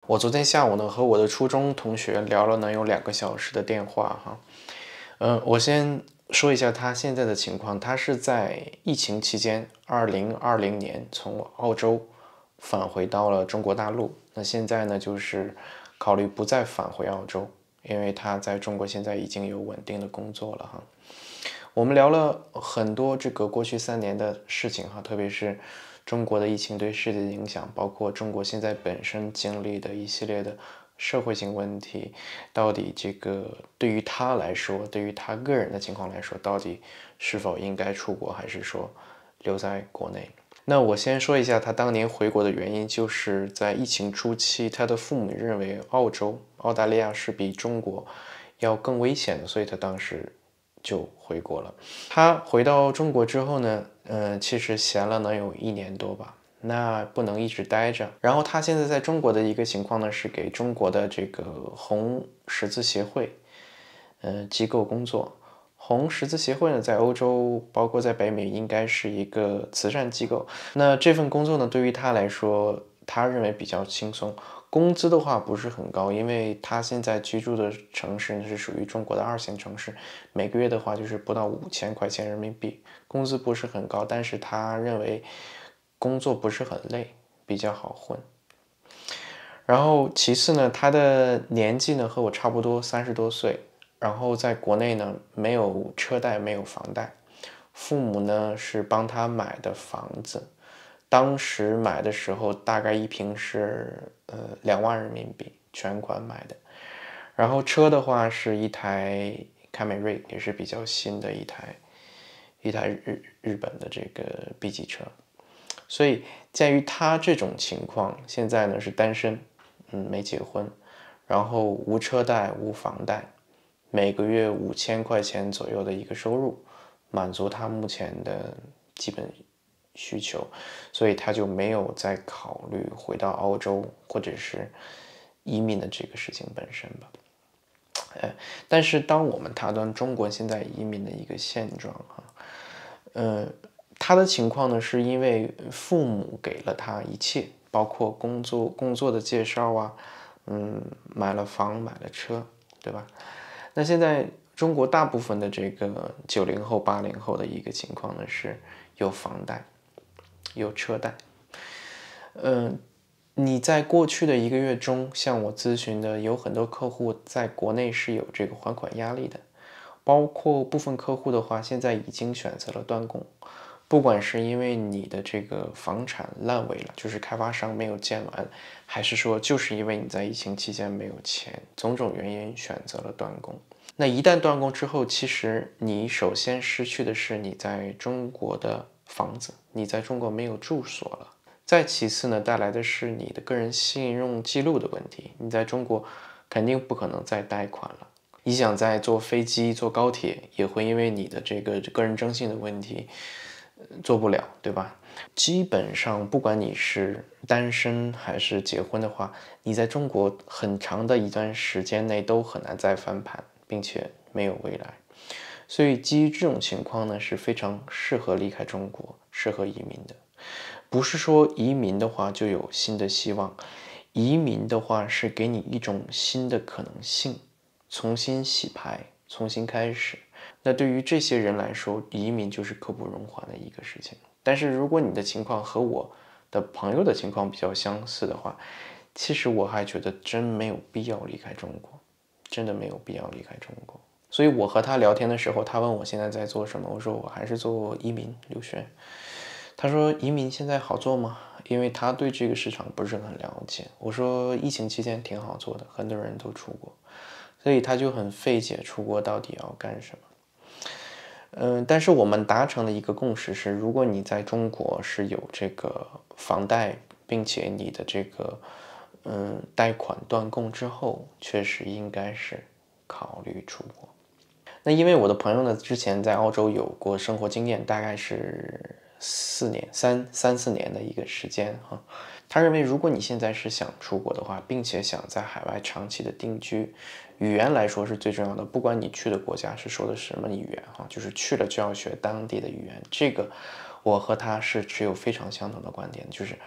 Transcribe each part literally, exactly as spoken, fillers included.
我昨天下午呢和我的初中同学聊了能有两个小时的电话哈。嗯，我先说一下他现在的情况，他是在疫情期间，二零二零年从澳洲返回到了中国大陆。那现在呢，就是考虑不再返回澳洲，因为他在中国现在已经有稳定的工作了哈。我们聊了很多这个过去三年的事情哈，特别是中国的疫情对世界的影响，包括中国现在本身经历的一系列的社会性问题，到底这个对于他来说，对于他个人的情况来说，到底是否应该出国，还是说留在国内？那我先说一下他当年回国的原因，就是在疫情初期，他的父母认为澳洲、澳大利亚是比中国要更危险的，所以他当时就回国了。他回到中国之后呢，呃，其实闲了能有一年多吧，那不能一直待着。然后他现在在中国的一个情况呢，是给中国的这个红十字协会，呃，机构工作。红十字协会呢，在欧洲，包括在北美，应该是一个慈善机构。那这份工作呢，对于他来说，他认为比较轻松。工资的话不是很高，因为他现在居住的城市是属于中国的二线城市，每个月的话就是不到五千块钱人民币，工资不是很高，但是他认为工作不是很累，比较好混。然后其次呢，他的年纪呢和我差不多，三十多岁。然后在国内呢，没有车贷，没有房贷，父母呢是帮他买的房子，当时买的时候大概一平是呃两万人民币，全款买的。然后车的话是一台凯美瑞，也是比较新的一台一台日日本的这个 B 级车。所以鉴于他这种情况，现在呢是单身，嗯，没结婚，然后无车贷无房贷，每个月五千块钱左右的一个收入，满足他目前的基本需求，所以他就没有再考虑回到澳洲或者是移民的这个事情本身吧。呃，但是当我们谈论中国现在移民的一个现状哈，呃，他的情况呢，是因为父母给了他一切，包括工作工作的介绍啊，嗯，买了房买了车，对吧？那现在中国大部分的这个九零后、八零后的一个情况呢，是有房贷，有车贷。嗯、呃，你在过去的一个月中，向我咨询的有很多客户在国内是有这个还款压力的，包括部分客户的话，现在已经选择了断供。不管是因为你的这个房产烂尾了，就是开发商没有建完，还是说就是因为你在疫情期间没有钱，种种原因选择了断供。那一旦断供之后，其实你首先失去的是你在中国的房子，你在中国没有住所了。再其次呢，带来的是你的个人信用记录的问题，你在中国肯定不可能再贷款了。你想再坐飞机、坐高铁，也会因为你的这个个人征信的问题，做不了，对吧？基本上，不管你是单身还是结婚的话，你在中国很长的一段时间内都很难再翻盘，并且没有未来。所以，基于这种情况呢，是非常适合离开中国、适合移民的。不是说移民的话就有新的希望，移民的话是给你一种新的可能性，重新洗牌，重新开始。那对于这些人来说，移民就是刻不容缓的一个事情。但是如果你的情况和我的朋友的情况比较相似的话，其实我还觉得真没有必要离开中国，真的没有必要离开中国。所以我和他聊天的时候，他问我现在在做什么，我说我还是做移民留学。他说移民现在好做吗？因为他对这个市场不是很了解。我说疫情期间挺好做的，很多人都出国，所以他就很费解出国到底要干什么。嗯，但是我们达成的一个共识是，如果你在中国是有这个房贷，并且你的这个嗯贷款断供之后，确实应该是考虑出国。那因为我的朋友呢，之前在澳洲有过生活经验，大概是四年、三三四年的一个时间哈。他认为，如果你现在是想出国的话，并且想在海外长期的定居，语言来说是最重要的。不管你去的国家是说的什么语言哈，就是去了就要学当地的语言。这个我和他是持有非常相同的观点，就是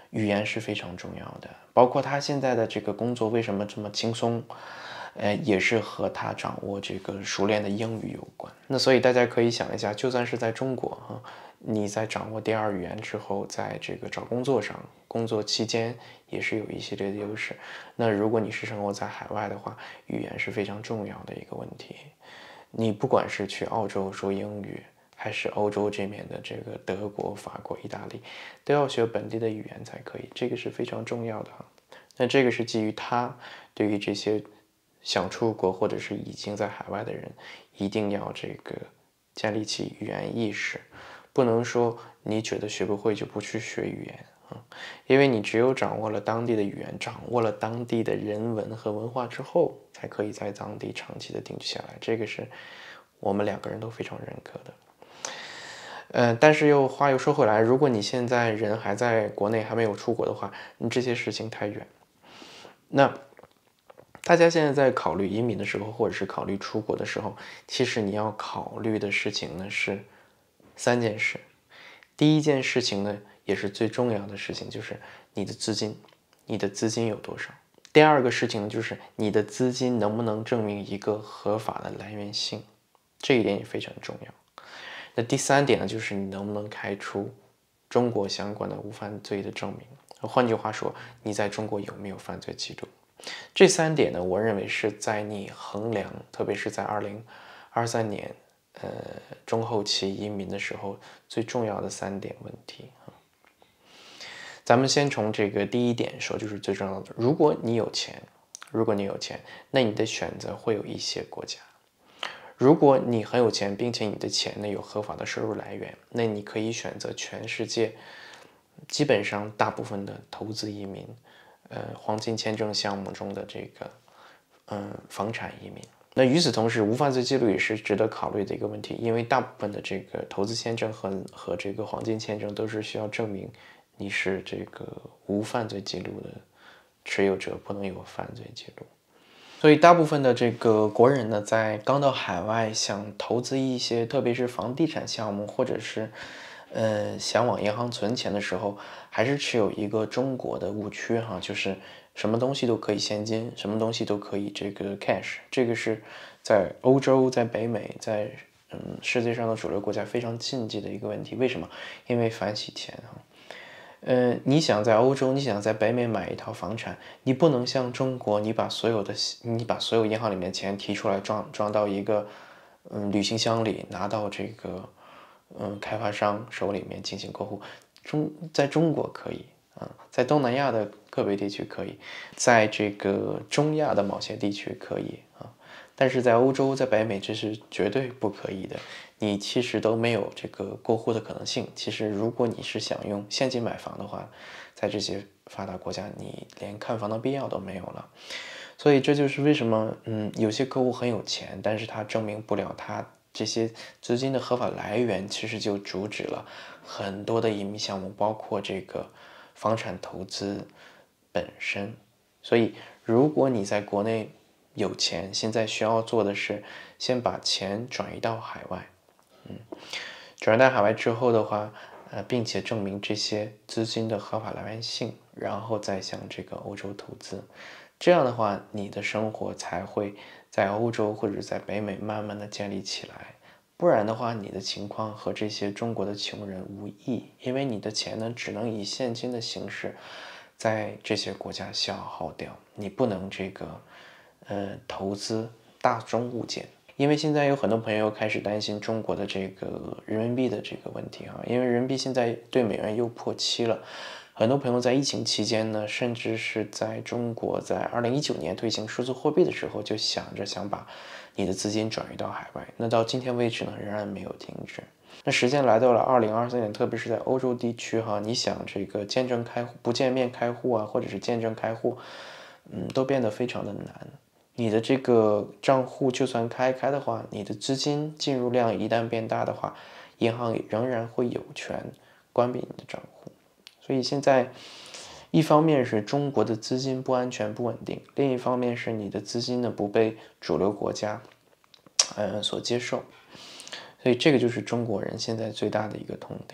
语言是非常重要的，包括他现在的这个工作为什么这么轻松，呃，也是和他掌握这个熟练的英语有关。那所以大家可以想一下，就算是在中国哈，你在掌握第二语言之后，在这个找工作上，工作期间也是有一系列的优势。那如果你是生活在海外的话，语言是非常重要的一个问题。你不管是去澳洲说英语，还是欧洲这面的这个德国、法国、意大利，都要学本地的语言才可以，这个是非常重要的。那这个是基于他对于这些想出国或者是已经在海外的人，一定要这个建立起语言意识，不能说你觉得学不会就不去学语言啊，因为你只有掌握了当地的语言，掌握了当地的人文和文化之后，才可以在当地长期的定居下来。这个是我们两个人都非常认可的。呃，但是又话又说回来，如果你现在人还在国内还没有出国的话，你这些事情太远。那大家现在在考虑移民的时候，或者是考虑出国的时候，其实你要考虑的事情呢是三件事。第一件事情呢，也是最重要的事情，就是你的资金，你的资金有多少。第二个事情呢，就是你的资金能不能证明一个合法的来源性，这一点也非常重要。那第三点呢，就是你能不能开出中国相关的无犯罪的证明。换句话说，你在中国有没有犯罪记录？这三点呢，我认为是在你衡量，特别是在二零二三年，呃，中后期移民的时候，最重要的三点问题啊。咱们先从这个第一点说，就是最重要的。如果你有钱，如果你有钱，那你的选择会有一些国家。如果你很有钱，并且你的钱呢有合法的收入来源，那你可以选择全世界基本上大部分的投资移民，呃，黄金签证项目中的这个，嗯、呃，房产移民。那与此同时，无犯罪记录也是值得考虑的一个问题，因为大部分的这个投资签证和和这个黄金签证都是需要证明你是这个无犯罪记录的持有者，不能有犯罪记录。所以大部分的这个国人呢，在刚到海外想投资一些，特别是房地产项目，或者是，呃，想往银行存钱的时候，还是持有一个中国的误区哈，就是什么东西都可以现金，什么东西都可以这个 cash，这个是在欧洲、在北美、在嗯世界上的主流国家非常禁忌的一个问题。为什么？因为反洗钱哈。呃，你想在欧洲，你想在北美买一套房产，你不能像中国，你把所有的你把所有银行里面钱提出来装装到一个嗯旅行箱里，拿到这个嗯开发商手里面进行过户。中在中国可以啊，在东南亚的个别地区可以，在这个中亚的某些地区可以啊，但是在欧洲，在北美这是绝对不可以的。你其实都没有这个过户的可能性。其实，如果你是想用现金买房的话，在这些发达国家，你连看房的必要都没有了。所以这就是为什么，嗯，有些客户很有钱，但是他证明不了他这些资金的合法来源，其实就阻止了很多的移民项目，包括这个房产投资本身。所以，如果你在国内有钱，现在需要做的是先把钱转移到海外。嗯，转移到海外之后的话，呃，并且证明这些资金的合法来源性，然后再向这个欧洲投资，这样的话，你的生活才会在欧洲或者在北美慢慢的建立起来。不然的话，你的情况和这些中国的穷人无异，因为你的钱呢，只能以现金的形式在这些国家消耗掉，你不能这个呃投资大宗物件。因为现在有很多朋友开始担心中国的这个人民币的这个问题哈，因为人民币现在对美元又破七了，很多朋友在疫情期间呢，甚至是在中国在二零一九年推行数字货币的时候，就想着想把你的资金转移到海外，那到今天为止呢，仍然没有停止。那时间来到了二零二三年，特别是在欧洲地区哈，你想这个见证开户、不见面开户啊，或者是见证开户，嗯，都变得非常的难。你的这个账户就算开开的话，你的资金进入量一旦变大的话，银行仍然会有权关闭你的账户。所以现在一方面是中国的资金不安全不稳定，另一方面是你的资金呢不被主流国家呃所接受。所以这个就是中国人现在最大的一个痛点。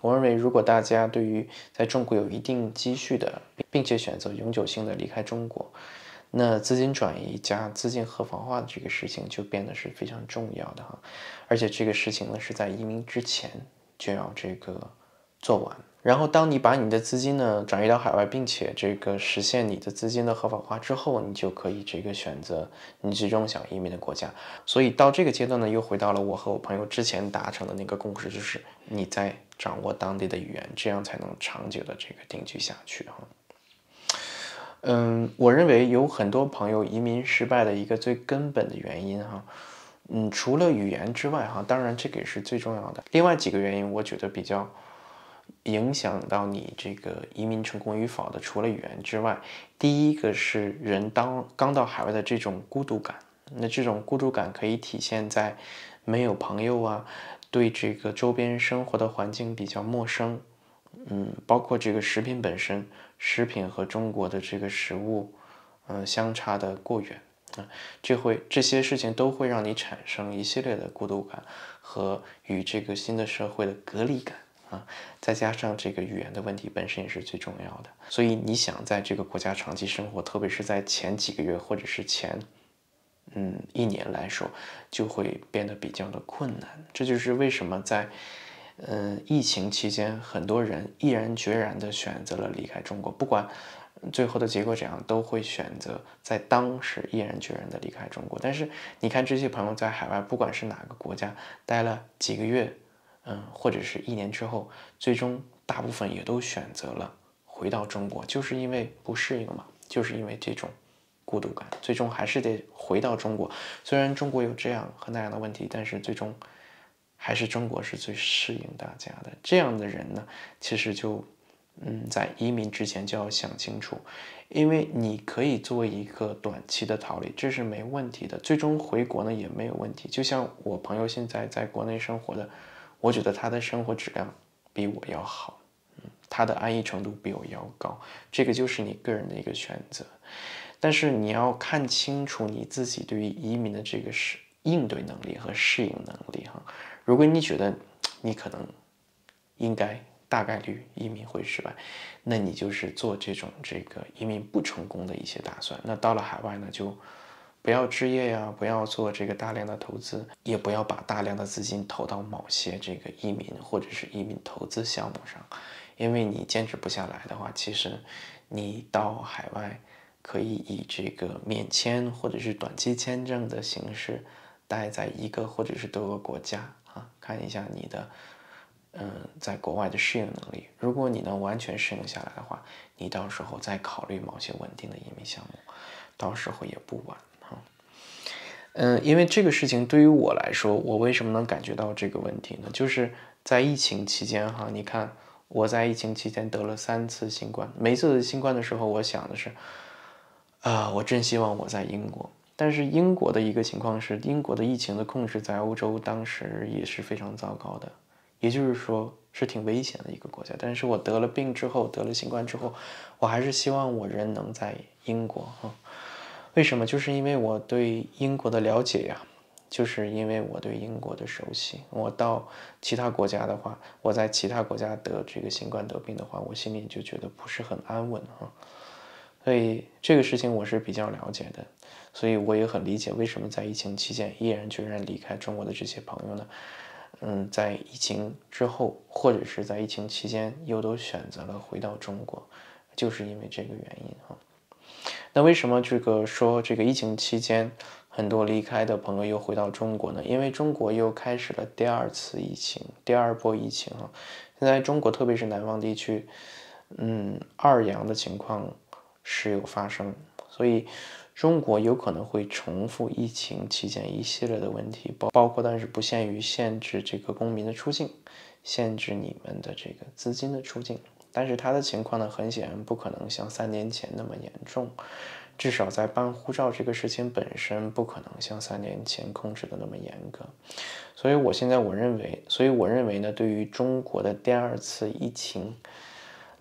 我认为，如果大家对于在中国有一定积蓄的，并且选择永久性的离开中国，那资金转移加资金合法化的这个事情就变得是非常重要的哈。而且这个事情呢是在移民之前就要这个做完。然后当你把你的资金呢转移到海外，并且这个实现你的资金的合法化之后，你就可以这个选择你最终想移民的国家。所以到这个阶段呢，又回到了我和我朋友之前达成的那个共识，就是你在掌握当地的语言，这样才能长久的这个定居下去哈。嗯，我认为有很多朋友移民失败的一个最根本的原因哈，嗯，除了语言之外哈，当然这个也是最重要的。另外几个原因，我觉得比较影响到你这个移民成功与否的，除了语言之外，第一个是人当刚到海外的这种孤独感。那这种孤独感可以体现在没有朋友啊，对这个周边生活的环境比较陌生，嗯，包括这个食品本身，食品和中国的这个食物，嗯，相差的过远啊，这会这些事情都会让你产生一系列的孤独感和与这个新的社会的隔离感。啊，再加上这个语言的问题本身也是最重要的，所以你想在这个国家长期生活，特别是在前几个月或者是前嗯一年来说，就会变得比较的困难。这就是为什么在嗯疫情期间，很多人毅然决然的选择了离开中国，不管最后的结果怎样，都会选择在当时毅然决然的离开中国。但是你看这些朋友在海外，不管是哪个国家待了几个月。嗯，或者是一年之后，最终大部分也都选择了回到中国，就是因为不适应嘛，就是因为这种孤独感，最终还是得回到中国。虽然中国有这样和那样的问题，但是最终还是中国是最适应大家的。这样的人呢，其实就嗯，在移民之前就要想清楚，因为你可以做一个短期的逃离，这是没问题的，最终回国呢也没有问题。就像我朋友现在在国内生活的。我觉得他的生活质量比我要好，嗯，他的安逸程度比我要高，这个就是你个人的一个选择。但是你要看清楚你自己对于移民的这个是应对能力和适应能力哈。如果你觉得你可能应该大概率移民会失败，那你就是做这种这个移民不成功的一些打算。那到了海外呢，就不要置业呀，不要做这个大量的投资，也不要把大量的资金投到某些这个移民或者是移民投资项目上，因为你坚持不下来的话，其实你到海外可以以这个免签或者是短期签证的形式待在一个或者是多个国家啊，看一下你的嗯在国外的适应能力。如果你能完全适应下来的话，你到时候再考虑某些稳定的移民项目，到时候也不晚。嗯，因为这个事情对于我来说，我为什么能感觉到这个问题呢？就是在疫情期间哈，你看我在疫情期间得了三次新冠，每一次新冠的时候，我想的是，啊，我真希望我在英国。但是英国的一个情况是，英国的疫情的控制在欧洲当时也是非常糟糕的，也就是说是挺危险的一个国家。但是我得了病之后，得了新冠之后，我还是希望我人能在英国哈。为什么？就是因为我对英国的了解呀，就是因为我对英国的熟悉。我到其他国家的话，我在其他国家得这个新冠得病的话，我心里就觉得不是很安稳哈。所以这个事情我是比较了解的，所以我也很理解为什么在疫情期间毅然决然离开中国的这些朋友呢，嗯，在疫情之后或者是在疫情期间又都选择了回到中国，就是因为这个原因哈。那为什么这个说这个疫情期间很多离开的朋友又回到中国呢？因为中国又开始了第二次疫情，第二波疫情啊。现在中国特别是南方地区，嗯，二阳的情况时有发生，所以中国有可能会重复疫情期间一系列的问题，包包括但是不限于限制这个公民的出境，限制你们的这个资金的出境。但是他的情况呢，很显然不可能像三年前那么严重，至少在办护照这个事情本身不可能像三年前控制的那么严格。所以我现在我认为，所以我认为呢，对于中国的第二次疫情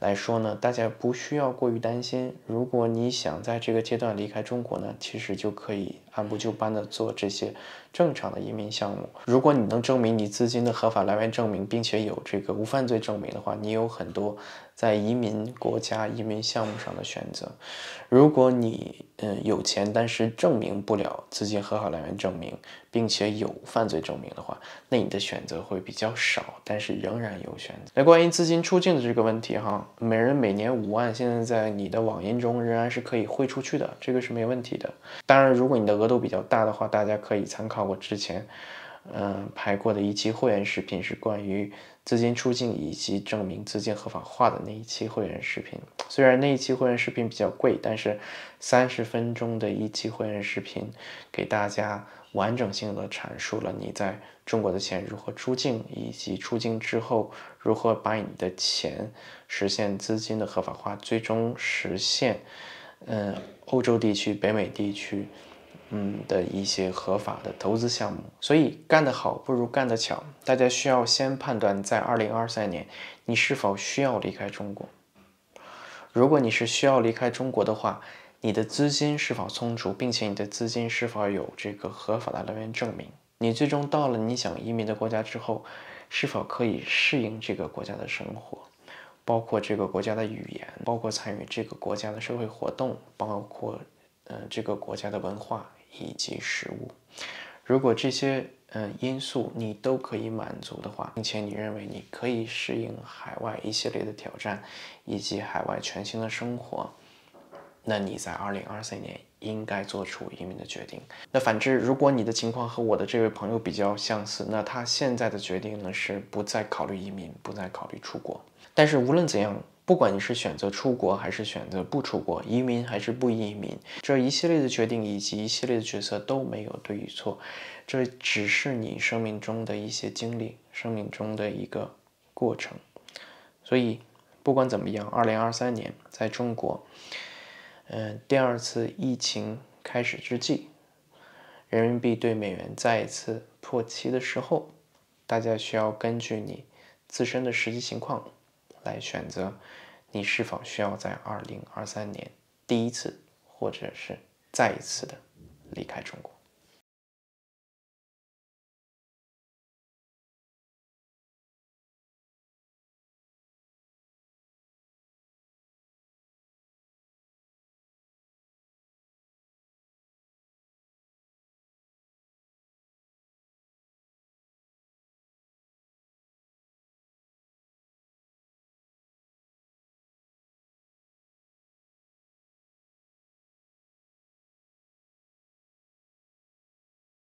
来说呢，大家不需要过于担心。如果你想在这个阶段离开中国呢，其实就可以按部就班的做这些正常的移民项目。如果你能证明你资金的合法来源证明，并且有这个无犯罪证明的话，你有很多在移民国家、移民项目上的选择。如果你嗯有钱，但是证明不了资金合法来源证明，并且有犯罪证明的话，那你的选择会比较少，但是仍然有选择。那关于资金出境的这个问题哈，每人每年五万，现在在你的网银中仍然是可以汇出去的，这个是没问题的。当然，如果你的额度比较大的话，大家可以参考我之前嗯拍过的一期会员视频，是关于资金出境以及证明资金合法化的那一期会员视频。虽然那一期会员视频比较贵，但是三十分钟的一期会员视频给大家完整性的阐述了你在中国的钱如何出境，以及出境之后如何把你的钱实现资金的合法化，最终实现嗯欧洲地区、北美地区嗯的一些合法的投资项目。所以干得好不如干得巧，大家需要先判断在二零二三年你是否需要离开中国。如果你是需要离开中国的话，你的资金是否充足，并且你的资金是否有这个合法的来源证明？你最终到了你想移民的国家之后，是否可以适应这个国家的生活，包括这个国家的语言，包括参与这个国家的社会活动，包括呃这个国家的文化以及食物。如果这些呃因素你都可以满足的话，并且你认为你可以适应海外一系列的挑战以及海外全新的生活，那你在二零二三年应该做出移民的决定。那反之，如果你的情况和我的这位朋友比较相似，那他现在的决定呢是不再考虑移民，不再考虑出国。但是无论怎样，不管你是选择出国还是选择不出国，移民还是不移民，这一系列的决定以及一系列的决策都没有对与错，这只是你生命中的一些经历，生命中的一个过程。所以不管怎么样，二零二三年在中国嗯，第二次疫情开始之际，人民币对美元再一次破七的时候，大家需要根据你自身的实际情况来选择，你是否需要在二零二三年第一次或者是再一次的离开中国。